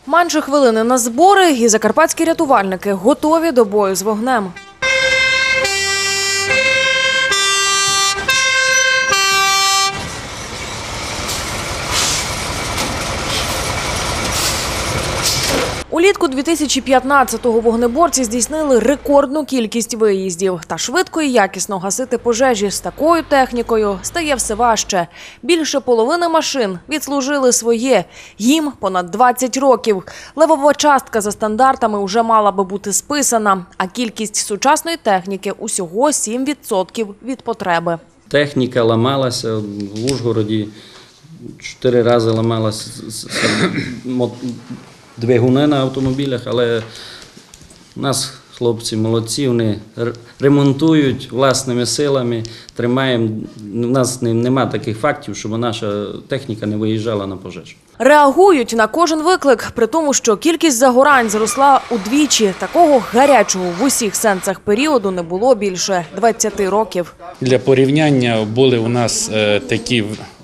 Менше хвилини на збори, і закарпатські рятувальники готові до бою з вогнем. Улітку 2015-го вогнеборці здійснили рекордну кількість виїздів. Та швидко і якісно гасити пожежі з такою технікою стає все важче. Більше половини машин відслужили своє. Їм понад 20 років. Левова частка за стандартами вже мала би бути списана. А кількість сучасної техніки – усього 7% від потреби. Техніка ламалася в Ужгороді. 4 рази ламалася двигуни на автомобілях, але у нас хлопці молодці, вони ремонтують власними силами, тримаємо. У нас немає таких фактів, щоб наша техніка не виїжджала на пожежу. Реагують на кожен виклик, при тому, що кількість загорань зросла удвічі. Такого гарячого в усіх сенсах періоду не було більше 20 років. Для порівняння були у нас такі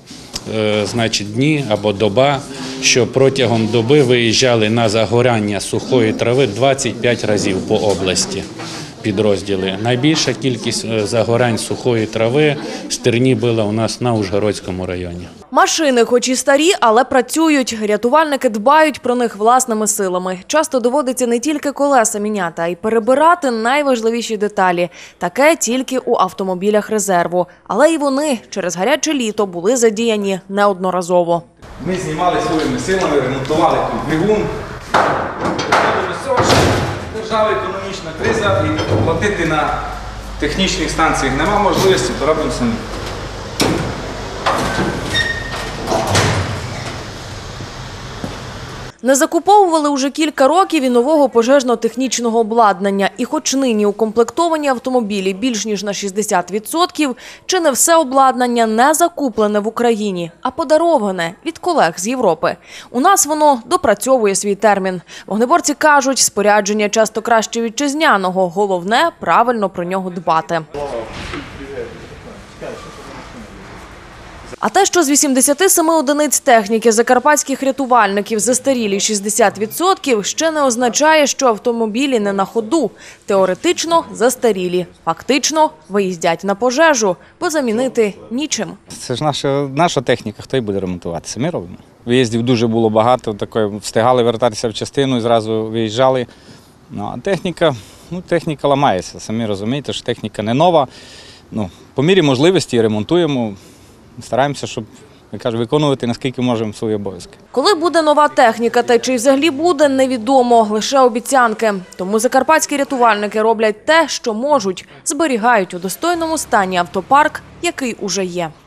дні або доба, що протягом доби виїжджали на загоряння сухої трави 25 разів по області підрозділи. Найбільша кількість загорянь сухої трави в Стерні була у нас на Ужгородському районі. Машини хоч і старі, але працюють. Рятувальники дбають про них власними силами. Часто доводиться не тільки колеса міняти, а й перебирати найважливіші деталі. Таке тільки у автомобілях резерву. Але і вони через гаряче літо були задіяні неодноразово. Ми знімали своїми силами, ремонтували двигун. Держава економічна криза і платити на технічних станціях нема можливості, то робимо самі. Не закуповували уже кілька років і нового пожежно-технічного обладнання. І хоч нині укомплектовані автомобілі більш ніж на 60%, чи не все обладнання не закуплене в Україні, а подароване від колег з Європи. У нас воно допрацьовує свій термін. Вогнеборці кажуть, спорядження часто краще вітчизняного. Головне – правильно про нього дбати. А те, що з 87 одиниць техніки закарпатських рятувальників застарілі 60%, ще не означає, що автомобілі не на ходу. Теоретично застарілі, фактично виїздять на пожежу, бо замінити нічим. Це ж наша техніка, хто й буде ремонтуватися, ми робимо. Виїздів дуже було багато, встигали вертатися в частину і зразу виїжджали. А техніка ламається, самі розумієте, що техніка не нова. По мірі можливості ремонтуємо. Стараємося, щоб, виконувати, наскільки можемо свої обов'язки. Коли буде нова техніка та чи взагалі буде, невідомо, лише обіцянки. Тому закарпатські рятувальники роблять те, що можуть, зберігають у достойному стані автопарк, який уже є.